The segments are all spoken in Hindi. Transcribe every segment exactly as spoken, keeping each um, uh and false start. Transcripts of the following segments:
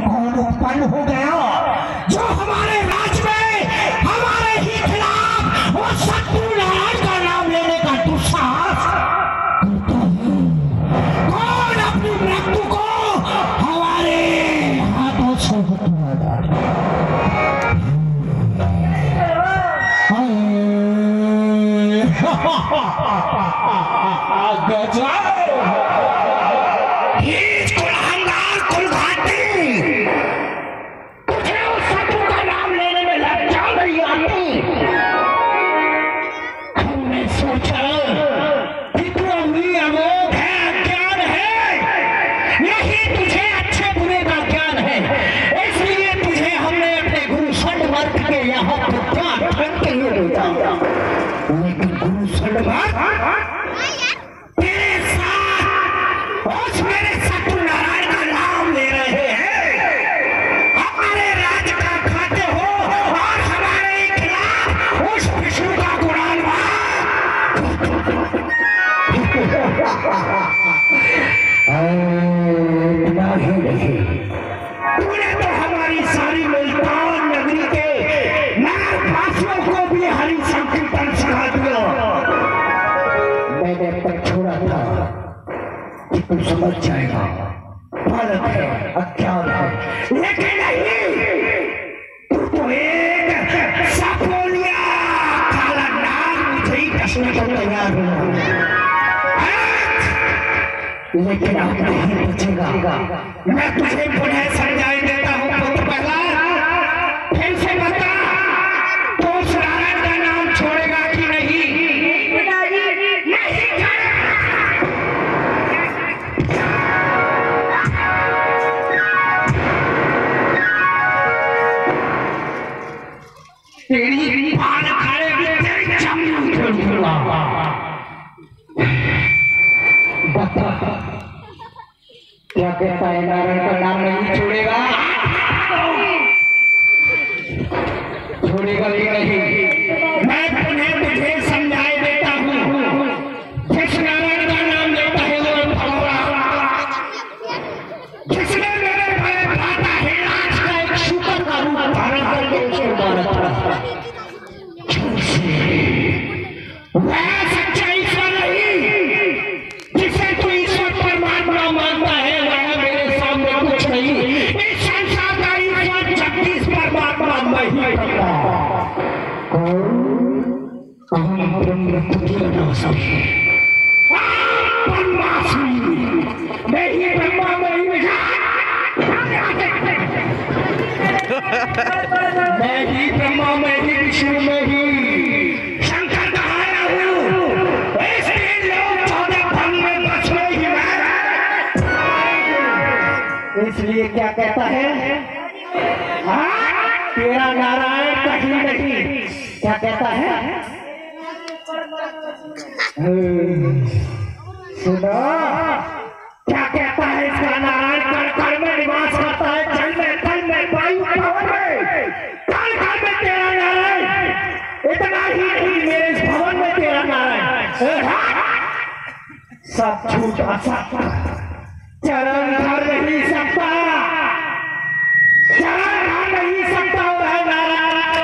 कौन उत्पन्न हो गया जो हमारे राज्य में हमारे ही खिलाफ वो शत्रु नारायण का नाम लेने का दुस्साहस करता है? कौन अपनी मृत्यु को हमारे हाथों से हटवा डाले? लेकिन गुरु सलमान तेरे साथ उस मेरे शत्रु नारायण का नाम ले रहे हैं, हमारे राज्य का खाते हो और हमारे खिलाफ उस विष्णु का गुणान नहीं। तूने तो हमारी सारी मुल्तान नगरी के नगरवासियों को भी हरि संकीर्तन सिखा दिया। मैंने तक छोड़ा था कि तू समझ जाएगा, बालक है, अज्ञान है, लेकिन नहीं, तू तो एक सापोलिया काला नाग मुझे ही कसने को तैयार हो। लेकिन अब नहीं बचेगा। मैं तुझे पुनः समझाई देता हूँ। तो पहला फिर से बता, तो उस नारायण का नाम छोड़ेगा कि नहीं? तेरी पान खाएगी, तेरी चमड़ी उछालूंगा। बता क्या कहता है? नारायण का नाम नहीं छोड़ेगा? छोड़ेगा भी नहीं। मैं तुम्हें तुझे समझाए देता हूँ, जिस नारायण का नाम लेता है वो भगवान, जिसने मेरे भाई भ्राता हिरणाक्ष का एक शूकर का रूप धारण करके उसको मारा था, वह सच्चा ईश्वर नहीं जिसे तू ईश्वर परमात्मा मानता है, वह मेरे सामने कुछ नहीं। इस संसार का ईश्वर जगदीश परमात्मा मैं ही करता। अहम ब्रह्म ब्रह्मास्मि, मैं ही ब्रह्मा, मैं ही मैं ही ब्रह्मा, मैं ही विष्णु, मैं ही शंकर कहाया हूँ। इसलिए लोग चौदह भंग में बच गए ही मैं। इसलिए क्या कहता है? हाँ? तेरा नारायण कहीं नहीं। क्या कहता है? सुनो, क्या कहता है इसका नारायण? कण कण में निवास करता है, जल में, थल में, वायु में, पवन में, कण कण में तेरा नारायण। इतना ही नहीं, मेरे इस भवन में तेरा नारायण। सब झूठ असत, चरण धर नहीं सकता, चरण धर नहीं सकता वह नारायण।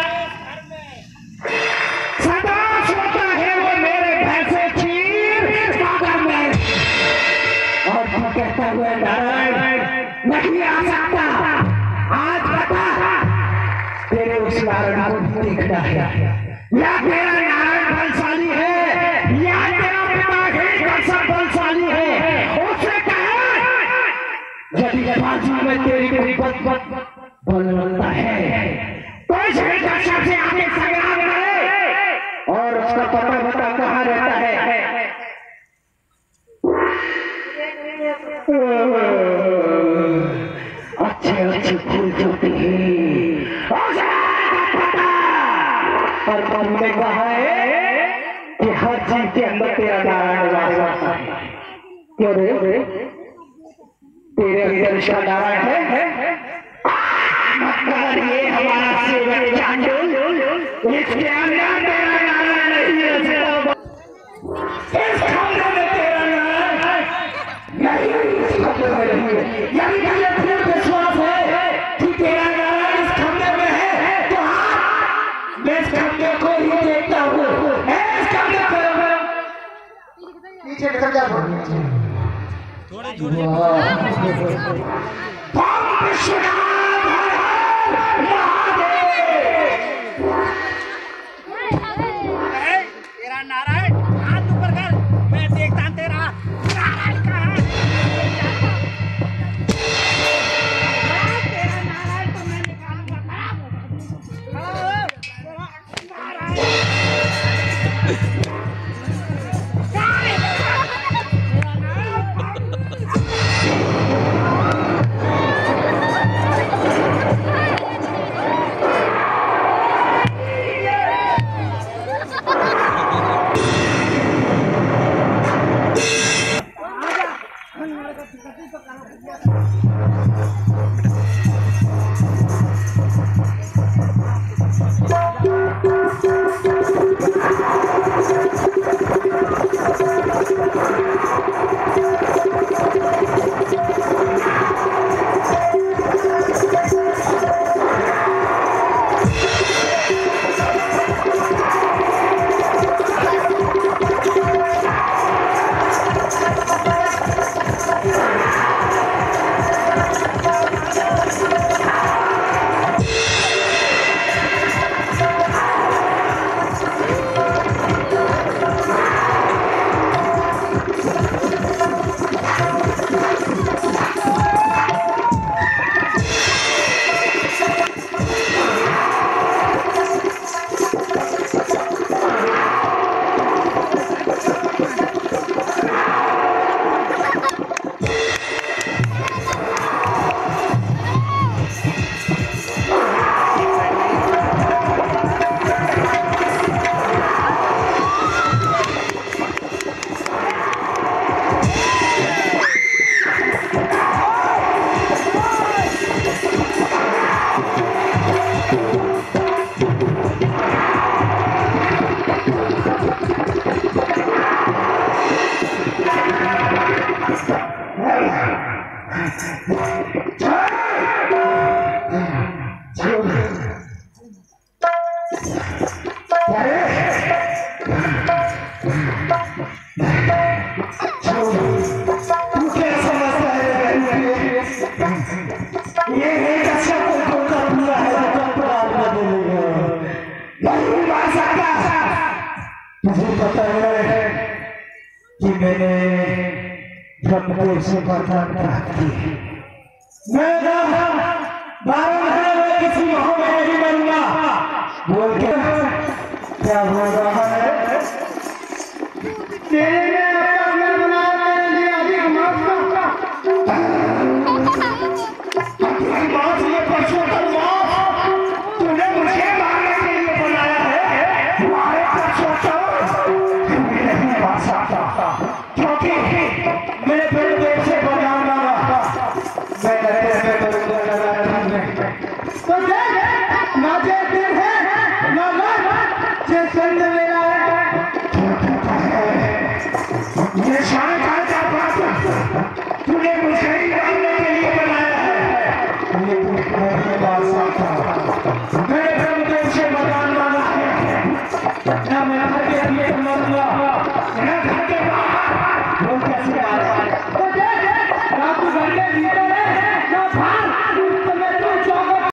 सदा सोता है वो मेरे भैंसे चीर सागर में, और तू कहता हुआ नारायण नहीं आ सकता। आज बता, तेरे उस नारायण को देखना है, या तेरा नारायण बलशाली है, या तेरा पिता ही बलशाली है। उससे कहे यदि बाजू में तेरी कोई बल बनता है तो इस हिरण्यकश्यप से आगे संग्राम करे, और उसका पता बता कहाँ रहता है। अच्छे अच्छे फूल जोते हैं, और मन में कहा है कि हर जीव के अंदर तेरा नारायण वास करता है। क्यों रे? तेरे अंदर इसका नारायण है? मगर ये हमारा सेवक चांडूल, इसके अंदर तेरा नारायण नहीं है। इस खाने में तेरा नारायण नहीं, इस खाने में नहीं है। यदि तुझे फिर विश्वास है क्या बोलना चाहिए थोड़े थोड़े तेरा नारायण हाथ ऊपर कर मैं देखता तेरा नारायण का है तेरा नारायण तो मैं निकालूंगा मुझे पता है कि मैंने ब्रह्मदेव से वरदान प्राप्त की। मैं बारह किसी